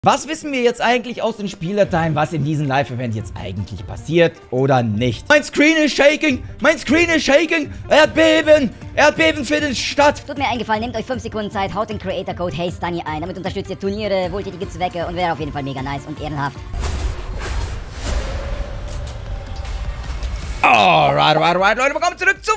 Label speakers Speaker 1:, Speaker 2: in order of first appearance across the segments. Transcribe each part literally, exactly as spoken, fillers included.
Speaker 1: Was wissen wir jetzt eigentlich aus den Spieldateien, was in diesem Live-Event jetzt eigentlich passiert oder nicht? Mein Screen ist shaking! Mein Screen ist shaking! Erdbeben! Erdbeben findet statt!
Speaker 2: Tut mir einen Gefallen, nehmt euch fünf Sekunden Zeit, haut den Creator-Code HeyStunny ein. Damit unterstützt ihr Turniere, wohltätige Zwecke und wäre auf jeden Fall mega nice und ehrenhaft.
Speaker 1: Alright, alright, alright, Leute, willkommen zurück zu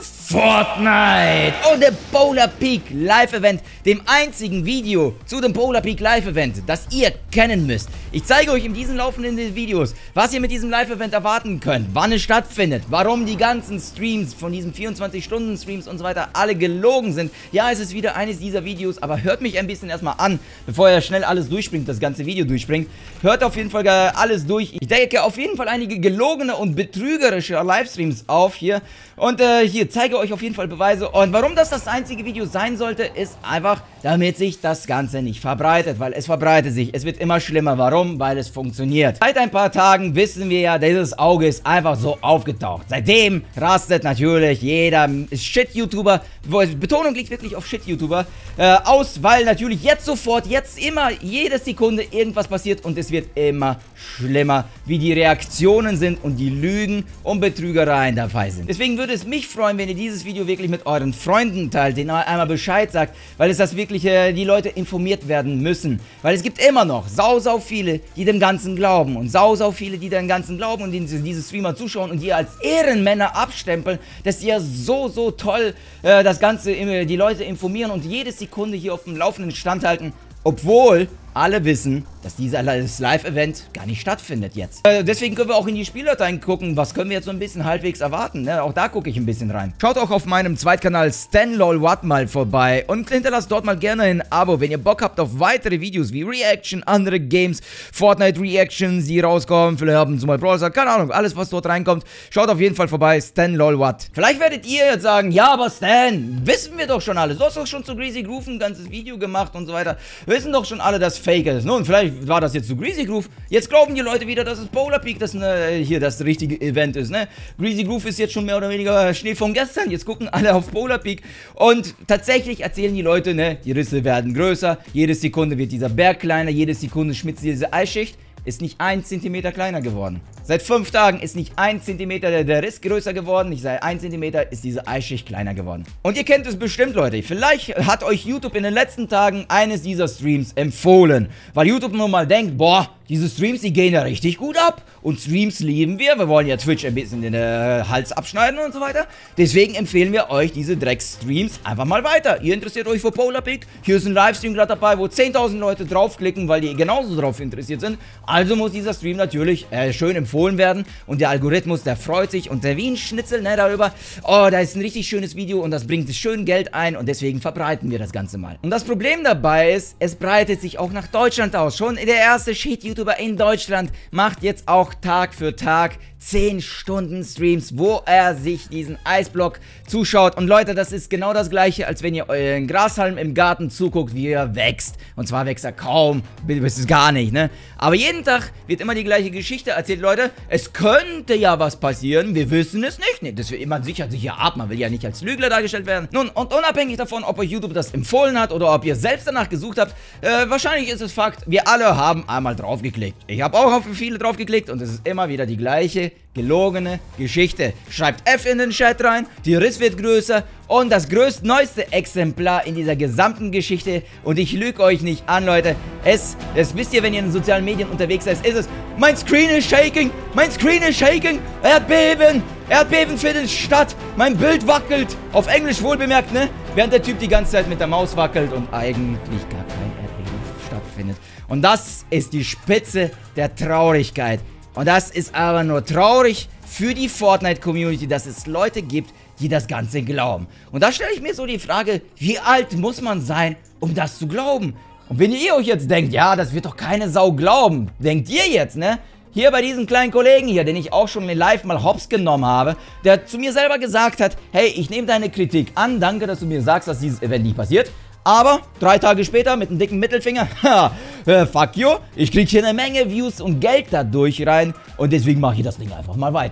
Speaker 1: Fortnite und dem Polar Peak Live-Event, dem einzigen Video zu dem Polar Peak Live-Event, das ihr kennen müsst. Ich zeige euch in diesen laufenden Videos, was ihr mit diesem Live-Event erwarten könnt, wann es stattfindet, warum die ganzen Streams von diesen vierundzwanzig-Stunden-Streams und so weiter alle gelogen sind. Ja, es ist wieder eines dieser Videos, aber hört mich ein bisschen erstmal an, bevor ihr schnell alles durchspringt, das ganze Video durchspringt. Hört auf jeden Fall alles durch. Ich decke auf jeden Fall einige gelogene und betrügerische Livestreams auf hier. Und äh, hier zeige euch auf jeden Fall Beweise. Und warum das das einzige Video sein sollte, ist einfach, damit sich das Ganze nicht verbreitet. Weil es verbreitet sich. Es wird immer schlimmer. Warum? Weil es funktioniert. Seit ein paar Tagen wissen wir ja, dieses Auge ist einfach so aufgetaucht. Seitdem rastet natürlich jeder Shit-YouTuber, Betonung liegt wirklich auf Shit-YouTuber, äh, aus, weil natürlich jetzt sofort, jetzt immer, jede Sekunde irgendwas passiert und es wird immer schlimmer, wie die Reaktionen sind und die Lügen und Betrügereien dabei sind. Deswegen würde es mich freuen, wenn ihr dieses Video wirklich mit euren Freunden teilt, denen einmal Bescheid sagt, weil es das wirklich, äh, die Leute informiert werden müssen. Weil es gibt immer noch sau, sau viele, die dem Ganzen glauben und sau, sau viele, die dem Ganzen glauben und die diese Streamer zuschauen und die als Ehrenmänner abstempeln, dass sie ja so, so toll äh, das Ganze, äh, die Leute informieren und jede Sekunde hier auf dem laufenden Stand halten, obwohl alle wissen, dass dieses Live-Event gar nicht stattfindet jetzt. Äh, deswegen können wir auch in die Spieldateien gucken, was können wir jetzt so ein bisschen halbwegs erwarten. Ne? Auch da gucke ich ein bisschen rein. Schaut auch auf meinem Zweitkanal StanLolWatt mal vorbei und hinterlasst dort mal gerne ein Abo, wenn ihr Bock habt auf weitere Videos wie Reaction, andere Games, Fortnite-Reactions, die rauskommen, vielleicht haben sie mal Brawler, keine Ahnung, alles was dort reinkommt. Schaut auf jeden Fall vorbei, StanLolWatt. Vielleicht werdet ihr jetzt sagen, ja, aber Stan, wissen wir doch schon alles. Du hast doch schon zu Greasy Groove ein ganzes Video gemacht und so weiter. Wir wissen doch schon alle, dass Fake ist. Nun, vielleicht war das jetzt zu Greasy Groove. Jetzt glauben die Leute wieder, dass es Polar Peak das ne, hier das richtige Event ist, ne? Greasy Groove ist jetzt schon mehr oder weniger Schnee von gestern. Jetzt gucken alle auf Polar Peak. Und tatsächlich erzählen die Leute, ne, die Risse werden größer. Jede Sekunde wird dieser Berg kleiner. Jede Sekunde schmilzt diese Eisschicht. Ist nicht ein Zentimeter kleiner geworden. Seit fünf Tagen ist nicht ein Zentimeter der, der Riss größer geworden. Nicht seit ein Zentimeter ist diese Eisschicht kleiner geworden. Und ihr kennt es bestimmt, Leute. Vielleicht hat euch YouTube in den letzten Tagen eines dieser Streams empfohlen. Weil YouTube nur mal denkt, boah, diese Streams, die gehen ja richtig gut ab. Und Streams lieben wir. Wir wollen ja Twitch ein bisschen den äh, Hals abschneiden und so weiter. Deswegen empfehlen wir euch diese Dreck-Streams einfach mal weiter. Ihr interessiert euch für Polar Peak. Hier ist ein Livestream gerade dabei, wo zehntausend Leute draufklicken, weil die genauso drauf interessiert sind. Also muss dieser Stream natürlich äh, schön empfohlen werden. Und der Algorithmus, der freut sich. Und der Wien-Schnitzel, ne, darüber. Oh, da ist ein richtig schönes Video und das bringt schön Geld ein. Und deswegen verbreiten wir das Ganze mal. Und das Problem dabei ist, es breitet sich auch nach Deutschland aus. Schon der erste Shit-YouTuber in Deutschland macht jetzt auch Tag für Tag zehn Stunden Streams, wo er sich diesen Eisblock zuschaut. Und Leute, das ist genau das gleiche, als wenn ihr euren Grashalm im Garten zuguckt, wie er wächst. Und zwar wächst er kaum, bis es gar nicht, ne? Aber jeden Tag wird immer die gleiche Geschichte erzählt, Leute. Es könnte ja was passieren, wir wissen es nicht. Nee, das will, man sichert sich ja ab, man will ja nicht als Lügner dargestellt werden. Nun, und unabhängig davon, ob euch YouTube das empfohlen hat oder ob ihr selbst danach gesucht habt, äh, wahrscheinlich ist es Fakt, wir alle haben einmal draufgeklickt. Ich habe auch auf viele draufgeklickt und es ist immer wieder die gleiche gelogene Geschichte. Schreibt F in den Chat rein, die Riss wird größer und das größte, neueste Exemplar in dieser gesamten Geschichte. Und ich lüge euch nicht an, Leute. Es, das wisst ihr, wenn ihr in den sozialen Medien unterwegs seid, ist es, mein Screen ist shaking, mein Screen ist shaking, Erdbeben, Erdbeben findet statt, mein Bild wackelt, auf Englisch wohlbemerkt, ne? Während der Typ die ganze Zeit mit der Maus wackelt und eigentlich gar kein Erdbeben stattfindet. Und das ist die Spitze der Traurigkeit. Und das ist aber nur traurig für die Fortnite-Community, dass es Leute gibt, die das Ganze glauben. Und da stelle ich mir so die Frage, wie alt muss man sein, um das zu glauben? Und wenn ihr euch jetzt denkt, ja, das wird doch keine Sau glauben, denkt ihr jetzt, ne? Hier bei diesem kleinen Kollegen hier, den ich auch schon live mal hops genommen habe, der zu mir selber gesagt hat, hey, ich nehme deine Kritik an, danke, dass du mir sagst, dass dieses Event nicht passiert. Aber drei Tage später mit einem dicken Mittelfinger, ha, äh, fuck you, ich krieg hier eine Menge Views und Geld dadurch rein und deswegen mache ich das Ding einfach mal weiter.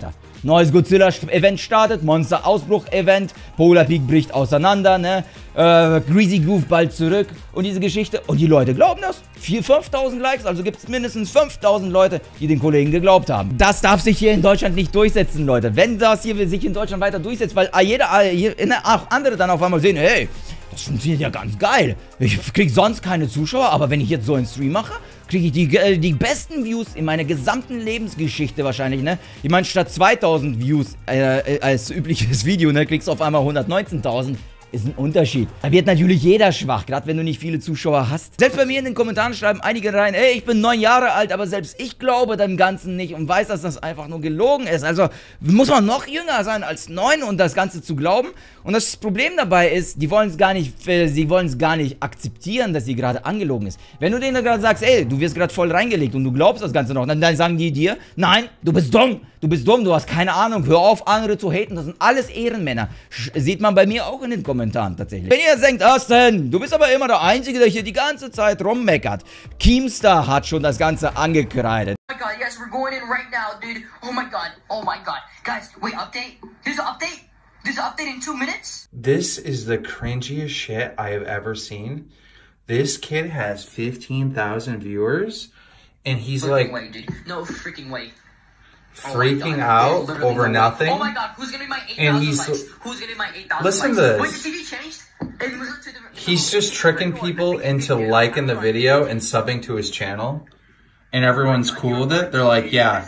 Speaker 1: neues Godzilla-Event startet, Monster-Ausbruch-Event, Polar Peak bricht auseinander, ne? Äh, Greasy Groove bald zurück und diese Geschichte. Und die Leute glauben das. viertausend, fünftausend Likes, also gibt es mindestens fünftausend Leute, die den Kollegen geglaubt haben. Das darf sich hier in Deutschland nicht durchsetzen, Leute. Wenn das hier sich in Deutschland weiter durchsetzt, weil jeder, auch andere dann auf einmal sehen, hey, das funktioniert ja ganz geil. Ich krieg sonst keine Zuschauer, aber wenn ich jetzt so einen Stream mache, kriege ich die, äh, die besten Views in meiner gesamten Lebensgeschichte wahrscheinlich, ne? Ich meine, statt zweitausend Views äh, als übliches Video, ne, kriegst du auf einmal hundertneunzehntausend. Ist ein Unterschied. Da wird natürlich jeder schwach, gerade wenn du nicht viele Zuschauer hast. Selbst bei mir in den Kommentaren schreiben einige rein, ey, ich bin neun Jahre alt, aber selbst ich glaube dem Ganzen nicht und weiß, dass das einfach nur gelogen ist. Also muss man noch jünger sein als neun und das Ganze zu glauben. Und das Problem dabei ist, die wollen es gar nicht, äh, sie wollen es gar nicht akzeptieren, dass sie gerade angelogen ist. Wenn du denen gerade sagst, ey, du wirst gerade voll reingelegt und du glaubst das Ganze noch, dann, dann sagen die dir, nein, du bist dumm. Du bist dumm, du hast keine Ahnung, hör auf, andere zu haten, das sind alles Ehrenmänner. Sch sieht man bei mir auch in den Kommentaren tatsächlich. Wenn ihr denkt, Austin, du bist aber immer der Einzige, der hier die ganze Zeit rummeckert. Keemstar hat schon das Ganze angekreidet.
Speaker 3: Oh my god, yes, we're going in right now, dude. Oh my god, oh my god. Guys, wait, update? There's an update? There's an update in two minutes?
Speaker 4: This is the cringiest shit I have ever seen. This kid has fifteen thousand viewers, and he's
Speaker 3: Freaking
Speaker 4: like...
Speaker 3: way, dude. No freaking way.
Speaker 4: freaking
Speaker 3: oh
Speaker 4: out
Speaker 3: God,
Speaker 4: over
Speaker 3: no
Speaker 4: nothing.
Speaker 3: Oh my god, who's gonna be my eight
Speaker 4: and
Speaker 3: thousand
Speaker 4: he's
Speaker 3: likes? Who's gonna be my eight thousand
Speaker 4: listen
Speaker 3: likes?
Speaker 4: to
Speaker 3: Wait,
Speaker 4: this.
Speaker 3: the T V changed? It was to the,
Speaker 4: He's
Speaker 3: no,
Speaker 4: just tricking people into liking the video and subbing to his channel, and everyone's cool with it. They're like, yeah.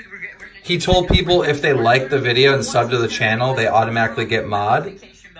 Speaker 4: He told people if they like the video and sub to the channel, they automatically get mod.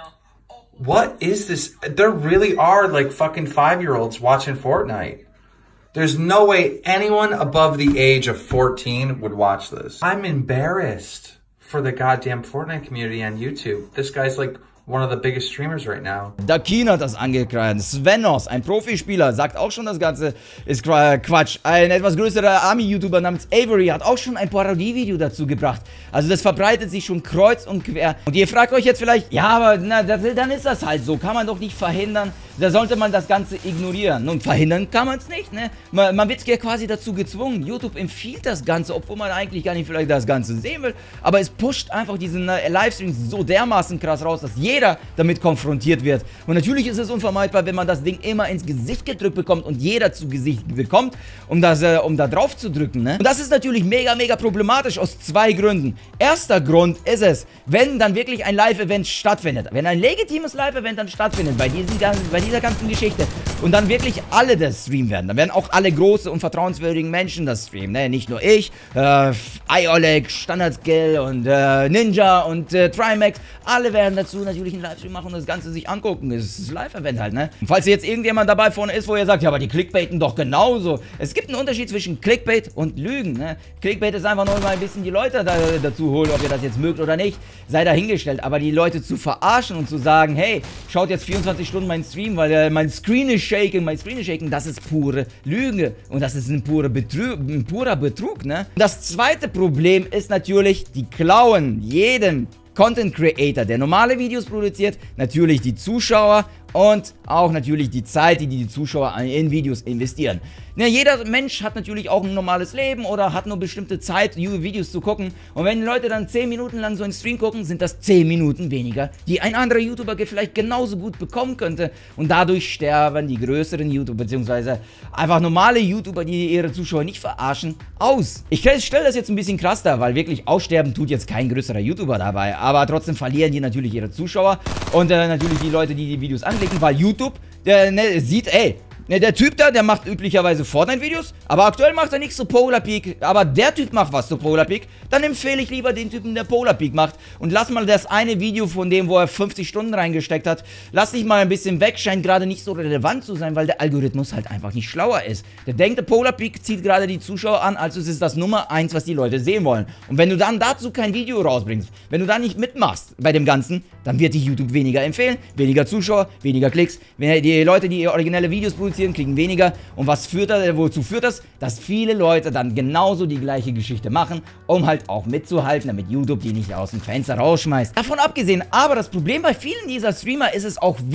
Speaker 4: What is this? There really are like fucking five-year-olds watching Fortnite. There's no way anyone above the age of fourteen would watch this. I'm embarrassed for the goddamn Fortnite community on YouTube. This guy's like one of the biggest streamers right now.
Speaker 1: Dakin hat das angekreidet. Svenos, ein Profispieler, sagt auch schon, das Ganze ist Quatsch. Ein etwas größerer Army-YouTuber namens Avery hat auch schon ein Parodie-Video dazu gebracht. Also das verbreitet sich schon kreuz und quer. Und ihr fragt euch jetzt vielleicht, ja, aber na, das, dann ist das halt so. Kann man doch nicht verhindern. Da sollte man das Ganze ignorieren. Nun, verhindern kann man es nicht, ne? Man, man wird ja quasi dazu gezwungen. YouTube empfiehlt das Ganze, obwohl man eigentlich gar nicht vielleicht das Ganze sehen will. Aber es pusht einfach diesen äh, Livestreams so dermaßen krass raus, dass jeder damit konfrontiert wird. Und natürlich ist es unvermeidbar, wenn man das Ding immer ins Gesicht gedrückt bekommt und jeder zu Gesicht bekommt, um, das, äh, um da drauf zu drücken, ne? Und das ist natürlich mega, mega problematisch aus zwei Gründen. Erster Grund ist es, wenn dann wirklich ein Live-Event stattfindet. Wenn ein legitimes Live-Event dann stattfindet, bei diesen ganzen, bei dieser ganzen Geschichte und dann wirklich alle das streamen werden, dann werden auch alle große und vertrauenswürdigen Menschen das streamen, ne? Nicht nur ich, äh, iOleg, Standard-Skill und äh, Ninja und äh, Trimax, alle werden dazu natürlich einen Livestream machen und das Ganze sich angucken. Es ist ein Live-Event halt, ne? Und falls jetzt irgendjemand dabei vorne ist, wo ihr sagt, ja, aber die clickbaiten doch genauso. Es gibt einen Unterschied zwischen Clickbait und Lügen, ne? Clickbait ist einfach nur mal ein bisschen die Leute da, dazu holen, ob ihr das jetzt mögt oder nicht, sei dahingestellt. Aber die Leute zu verarschen und zu sagen, hey, schaut jetzt vierundzwanzig Stunden meinen Stream, weil äh, mein Screen ist shaken, mein Screen ist shaken, das ist pure Lüge. Und das ist ein, pure Betrug, ein purer Betrug, ne? Das zweite Problem ist natürlich, die klauen jeden Content Creator, der normale Videos produziert, natürlich die Zuschauer und auch natürlich die Zeit, die die Zuschauer in Videos investieren. Ja, jeder Mensch hat natürlich auch ein normales Leben oder hat nur bestimmte Zeit, Videos zu gucken. Und wenn Leute dann zehn Minuten lang so einen Stream gucken, sind das zehn Minuten weniger, die ein anderer YouTuber vielleicht genauso gut bekommen könnte. Und dadurch sterben die größeren YouTuber, beziehungsweise einfach normale YouTuber, die ihre Zuschauer nicht verarschen, aus. Ich stelle das jetzt ein bisschen krass dar, weil wirklich aussterben tut jetzt kein größerer YouTuber dabei. Aber trotzdem verlieren die natürlich ihre Zuschauer und äh, natürlich die Leute, die die Videos anklicken, weil YouTube der, ne, sieht, ey, Ne, der Typ da, der macht üblicherweise Fortnite-Videos, aber aktuell macht er nichts zu Polar Peak, aber der Typ macht was zu Polar Peak, dann empfehle ich lieber den Typen, der Polar Peak macht und lass mal das eine Video von dem, wo er fünfzig Stunden reingesteckt hat, lass dich mal ein bisschen weg, scheint gerade nicht so relevant zu sein, weil der Algorithmus halt einfach nicht schlauer ist. Der denkt, der Polar Peak zieht gerade die Zuschauer an, also es ist das Nummer eins, was die Leute sehen wollen. Und wenn du dann dazu kein Video rausbringst, wenn du da nicht mitmachst bei dem Ganzen, dann wird dich YouTube weniger empfehlen, weniger Zuschauer, weniger Klicks, die Leute, die originelle Videos produzieren, kriegen weniger. Und was führt das, wozu führt das? Dass viele Leute dann genauso die gleiche Geschichte machen, um halt auch mitzuhalten, damit YouTube die nicht aus dem Fenster rausschmeißt. Davon abgesehen, aber das Problem bei vielen dieser Streamer ist es auch, wie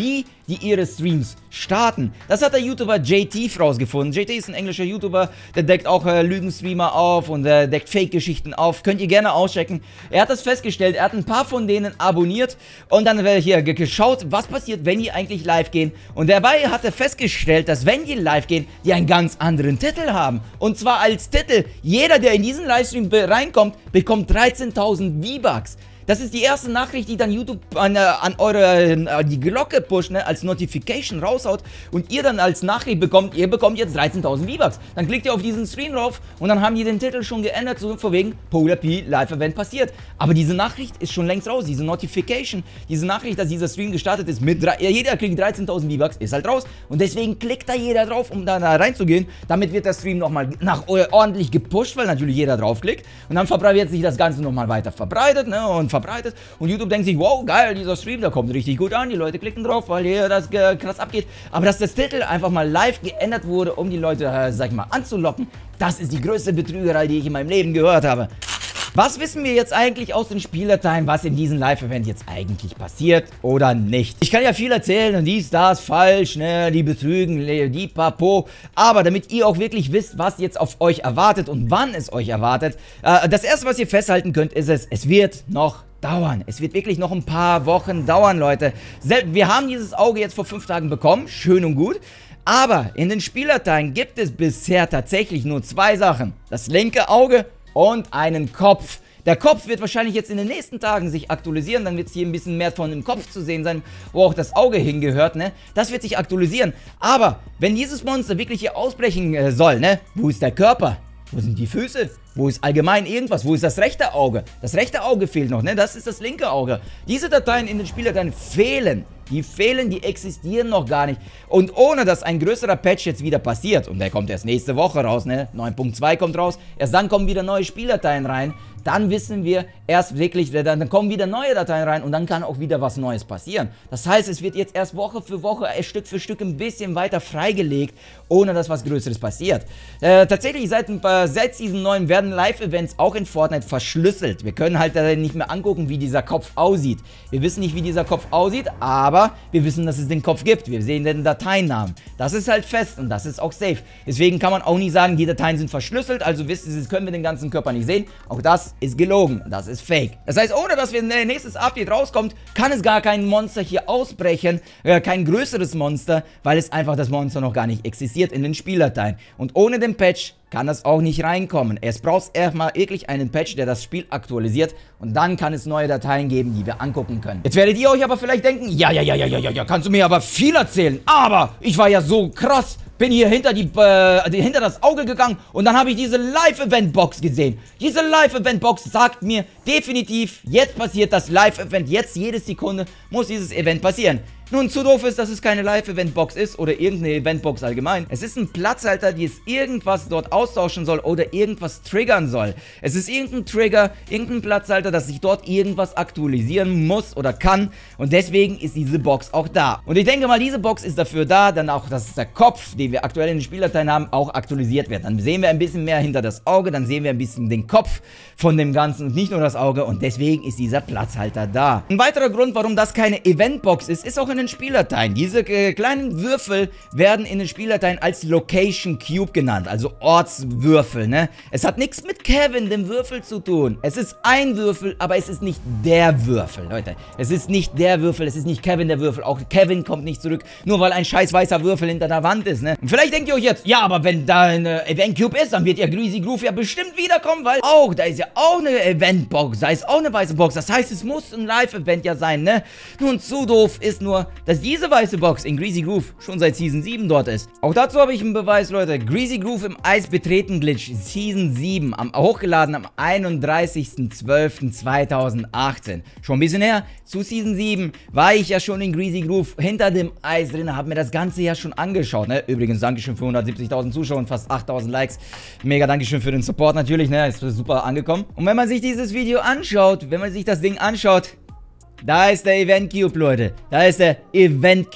Speaker 1: die ihre Streams starten. Das hat der YouTuber J T rausgefunden. J T ist ein englischer YouTuber, der deckt auch äh, Lügenstreamer auf und äh, deckt Fake-Geschichten auf. Könnt ihr gerne auschecken. Er hat das festgestellt, er hat ein paar von denen abonniert und dann äh, hier geschaut, was passiert, wenn die eigentlich live gehen. Und dabei hat er festgestellt, dass wenn die live gehen, die einen ganz anderen Titel haben. Und zwar als Titel, jeder, der in diesen Livestream reinkommt, bekommt dreizehntausend V-Bucks. Das ist die erste Nachricht, die dann YouTube an, an eure an die Glocke pusht, ne, als Notification raushaut und ihr dann als Nachricht bekommt, ihr bekommt jetzt dreizehntausend V-Bucks. Dann klickt ihr auf diesen Stream drauf und dann haben die den Titel schon geändert, so vor wegen PolarP Live Event passiert. Aber diese Nachricht ist schon längst raus, diese Notification, diese Nachricht, dass dieser Stream gestartet ist, mit jeder kriegt dreizehntausend V-Bucks, ist halt raus. Und deswegen klickt da jeder drauf, um da, da reinzugehen. Damit wird der Stream nochmal nach ordentlich gepusht, weil natürlich jeder draufklickt. Und dann wird sich das Ganze nochmal weiter verbreitet, ne, und verbreitet und YouTube denkt sich, wow, geil, dieser Stream, der kommt richtig gut an, die Leute klicken drauf, weil hier das äh, krass abgeht. Aber dass das Titel einfach mal live geändert wurde, um die Leute, äh, sag ich mal, anzulocken, das ist die größte Betrügerei, die ich in meinem Leben gehört habe. Was wissen wir jetzt eigentlich aus den Spieldateien, was in diesem Live-Event jetzt eigentlich passiert oder nicht? Ich kann ja viel erzählen und dies, das, falsch, ne, die betrügen, die Papo. Aber damit ihr auch wirklich wisst, was jetzt auf euch erwartet und wann es euch erwartet, äh, das erste, was ihr festhalten könnt, ist es, es wird noch dauern. Es wird wirklich noch ein paar Wochen dauern, Leute. Wir haben dieses Auge jetzt vor fünf Tagen bekommen, schön und gut. Aber in den Spieldateien gibt es bisher tatsächlich nur zwei Sachen. Das linke Auge und einen Kopf. Der Kopf wird wahrscheinlich jetzt in den nächsten Tagen sich aktualisieren, dann wird es hier ein bisschen mehr von dem Kopf zu sehen sein, wo auch das Auge hingehört, ne? Das wird sich aktualisieren. Aber wenn dieses Monster wirklich hier ausbrechen äh, soll, ne? Wo ist der Körper? Wo sind die Füße? Wo ist allgemein irgendwas? Wo ist das rechte Auge? Das rechte Auge fehlt noch, ne? Das ist das linke Auge. Diese Dateien in den Spieldateien fehlen. Die fehlen, die existieren noch gar nicht. Und ohne, dass ein größerer Patch jetzt wieder passiert, und der kommt erst nächste Woche raus, ne? neun Punkt zwei kommt raus, erst dann kommen wieder neue Spieldateien rein, dann wissen wir erst wirklich, dann kommen wieder neue Dateien rein und dann kann auch wieder was Neues passieren. Das heißt, es wird jetzt erst Woche für Woche, Stück für Stück ein bisschen weiter freigelegt, ohne dass was Größeres passiert. Äh, tatsächlich, seit, seit Season neun werden Live-Events auch in Fortnite verschlüsselt. Wir können halt äh, nicht mehr angucken, wie dieser Kopf aussieht. Wir wissen nicht, wie dieser Kopf aussieht, aber wir wissen, dass es den Kopf gibt. Wir sehen den Dateinamen. Das ist halt fest und das ist auch safe. Deswegen kann man auch nie sagen, die Dateien sind verschlüsselt, also wisst ihr, können wir den ganzen Körper nicht sehen. Auch das ist gelogen. Das ist fake. Das heißt, ohne dass wir ein nächstes Update rauskommt, kann es gar kein Monster hier ausbrechen, äh, kein größeres Monster, weil es einfach das Monster noch gar nicht existiert in den Spieldateien. Und ohne den Patch kann das auch nicht reinkommen. Es braucht erstmal wirklich einen Patch, der das Spiel aktualisiert und dann kann es neue Dateien geben, die wir angucken können. Jetzt werdet ihr euch aber vielleicht denken, ja, ja, ja, ja, ja, ja, ja, kannst du mir aber viel erzählen, aber ich war ja so krass, bin hier hinter, die, äh, hinter das Auge gegangen und dann habe ich diese Live-Event-Box gesehen. Diese Live-Event-Box sagt mir definitiv, jetzt passiert das Live-Event, jetzt jede Sekunde muss dieses Event passieren. Nun, zu doof ist, dass es keine Live-Event-Box ist oder irgendeine Event-Box allgemein. Es ist ein Platzhalter, die es irgendwas dort austauschen soll oder irgendwas triggern soll. Es ist irgendein Trigger, irgendein Platzhalter, dass sich dort irgendwas aktualisieren muss oder kann und deswegen ist diese Box auch da. Und ich denke mal, diese Box ist dafür da, dann auch, dass der Kopf, den wir aktuell in den Spieldateien haben, auch aktualisiert wird. Dann sehen wir ein bisschen mehr hinter das Auge, dann sehen wir ein bisschen den Kopf von dem Ganzen und nicht nur das Auge und deswegen ist dieser Platzhalter da. Ein weiterer Grund, warum das keine Event-Box ist, ist auch in den Spieldateien. Diese äh, kleinen Würfel werden in den Spieldateien als Location Cube genannt, also Ortswürfel, ne? Es hat nichts mit Kevin, dem Würfel, zu tun. Es ist ein Würfel, aber es ist nicht der Würfel, Leute. Es ist nicht der Würfel, es ist nicht Kevin der Würfel. Auch Kevin kommt nicht zurück, nur weil ein scheiß weißer Würfel hinter der Wand ist, ne? Und vielleicht denkt ihr euch jetzt, ja, aber wenn da eine Event Cube ist, dann wird ja Greasy Groove ja bestimmt wiederkommen, weil auch, da ist ja auch eine Event-Box, da ist auch eine weiße Box. Das heißt, es muss ein Live-Event ja sein, ne? Nun, zu doof ist nur, dass diese weiße Box in Greasy Groove schon seit Season sieben dort ist. Auch dazu habe ich einen Beweis, Leute. Greasy Groove im Eis betreten Glitch Season sieben, am, hochgeladen am einunddreißigsten zwölften zweitausendachtzehn. Schon ein bisschen her. Zu Season sieben war ich ja schon in Greasy Groove hinter dem Eis drin, habe mir das Ganze ja schon angeschaut, ne? Übrigens, Dankeschön für hundertsiebzigtausend Zuschauer und fast achttausend Likes. Mega Dankeschön für den Support natürlich, ne? Ist super angekommen. Und wenn man sich dieses Video anschaut, wenn man sich das Ding anschaut, da ist der Event Cube, Leute. Da ist der Event Cube.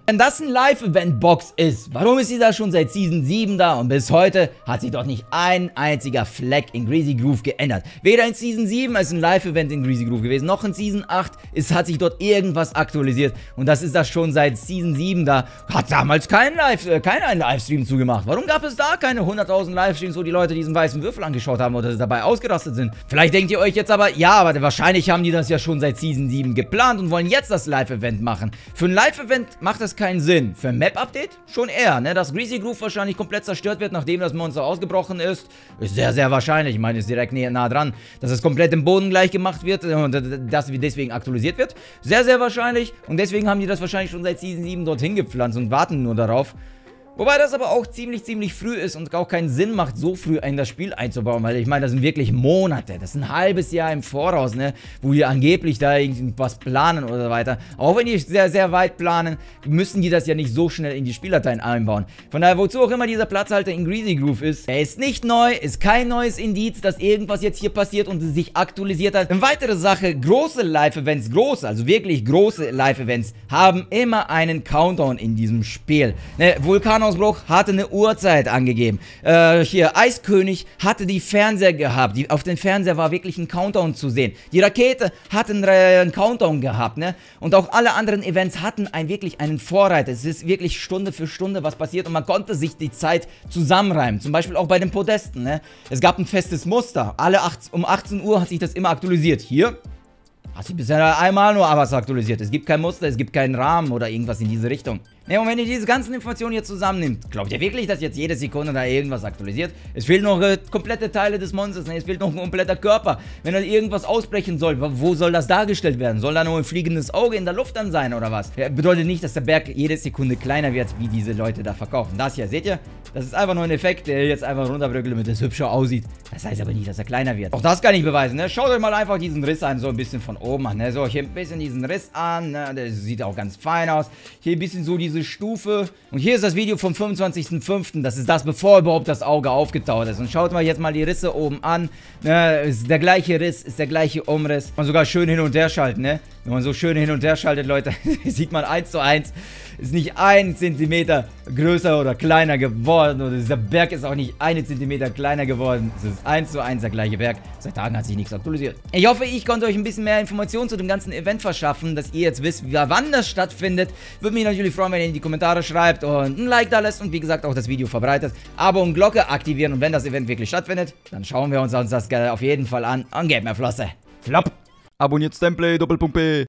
Speaker 1: Wenn das ein Live-Event-Box ist, warum ist sie da schon seit Season sieben da und bis heute hat sich doch nicht ein einziger Fleck in Greasy Groove geändert. Weder in Season sieben ist ein Live-Event in Greasy Groove gewesen, noch in Season acht ist, hat sich dort irgendwas aktualisiert und das ist das schon seit Season sieben da. Hat damals kein Live, äh, keiner einen Livestream zugemacht. Warum gab es da keine hunderttausend Livestreams, wo die Leute diesen weißen Würfel angeschaut haben oder dabei ausgerastet sind? Vielleicht denkt ihr euch jetzt aber, ja, aber wahrscheinlich haben die das ja schon seit Season sieben geplant und wollen jetzt das Live-Event machen. Für ein Live-Event macht das keinen Sinn. Für ein Map-Update schon eher, ne? Dass Greasy Groove wahrscheinlich komplett zerstört wird, nachdem das Monster ausgebrochen ist, ist sehr, sehr wahrscheinlich. Ich meine, ist direkt nah dran. Dass es komplett im Boden gleich gemacht wird und das deswegen aktualisiert wird. Sehr, sehr wahrscheinlich. Und deswegen haben die das wahrscheinlich schon seit Season sieben dorthin gepflanzt und warten nur darauf. Wobei das aber auch ziemlich, ziemlich früh ist und auch keinen Sinn macht, so früh in das Spiel einzubauen, weil ich meine, das sind wirklich Monate, das ist ein halbes Jahr im Voraus, ne, wo die angeblich da irgendwas planen oder so weiter. Auch wenn die sehr, sehr weit planen, müssen die das ja nicht so schnell in die Spieldateien einbauen. Von daher, wozu auch immer dieser Platzhalter in Greasy Groove ist, er ist nicht neu, ist kein neues Indiz, dass irgendwas jetzt hier passiert und sich aktualisiert hat. Eine weitere Sache, große Live-Events, große, also wirklich große Live-Events, haben immer einen Countdown in diesem Spiel. Ne, Vulkan Ausbruch hatte eine Uhrzeit angegeben. Äh, hier, Eiskönig hatte die Fernseher gehabt. Die, auf dem Fernseher war wirklich ein Countdown zu sehen. Die Rakete hatte einen, äh, einen Countdown gehabt, ne? Und auch alle anderen Events hatten ein, wirklich einen Vorreiter. Es ist wirklich Stunde für Stunde was passiert und man konnte sich die Zeit zusammenreimen. Zum Beispiel auch bei den Podesten, ne? Es gab ein festes Muster. Alle acht, um achtzehn Uhr hat sich das immer aktualisiert. Hier hat sich bisher einmal nur was aktualisiert. Es gibt kein Muster, es gibt keinen Rahmen oder irgendwas in diese Richtung. Ne, und wenn ihr diese ganzen Informationen jetzt zusammennimmt, glaubt ihr wirklich, dass jetzt jede Sekunde da irgendwas aktualisiert? Es fehlen noch äh, komplette Teile des Monsters, ne? Es fehlt noch ein kompletter Körper. Wenn da irgendwas ausbrechen soll, wo soll das dargestellt werden? Soll da nur ein fliegendes Auge in der Luft dann sein oder was? Ja, bedeutet nicht, dass der Berg jede Sekunde kleiner wird, wie diese Leute da verkaufen. Das hier, seht ihr? Das ist einfach nur ein Effekt, der jetzt einfach runterbröckelt, damit es hübscher aussieht. Das heißt aber nicht, dass er kleiner wird. Auch das kann ich beweisen, ne? Schaut euch mal einfach diesen Riss an, so ein bisschen von oben an, ne? So, hier ein bisschen diesen Riss an, ne? Der sieht auch ganz fein aus. Hier ein bisschen so diese Stufe. Und hier ist das Video vom fünfundzwanzigsten fünften Das ist das, bevor überhaupt das Auge aufgetaucht ist. Und schaut mal jetzt mal die Risse oben an. Ne? Ist der gleiche Riss, ist der gleiche Umriss. Man sogar schön hin und her schalten, ne? Wenn man so schön hin und her schaltet, Leute, sieht man eins zu eins. Ist nicht ein Zentimeter größer oder kleiner geworden. Oder dieser Berg ist auch nicht einen Zentimeter kleiner geworden. Es ist eins zu eins der gleiche Berg. Seit Tagen hat sich nichts aktualisiert. Ich hoffe, ich konnte euch ein bisschen mehr Informationen zu dem ganzen Event verschaffen, dass ihr jetzt wisst, wann das stattfindet. Würde mich natürlich freuen, wenn ihr in die Kommentare schreibt und ein Like da lässt und wie gesagt auch das Video verbreitet. Abo und Glocke aktivieren und wenn das Event wirklich stattfindet, dann schauen wir uns das auf jeden Fall an und gebt mir Flosse. Flop! Abonniert Stemplay, Doppelpunkt P.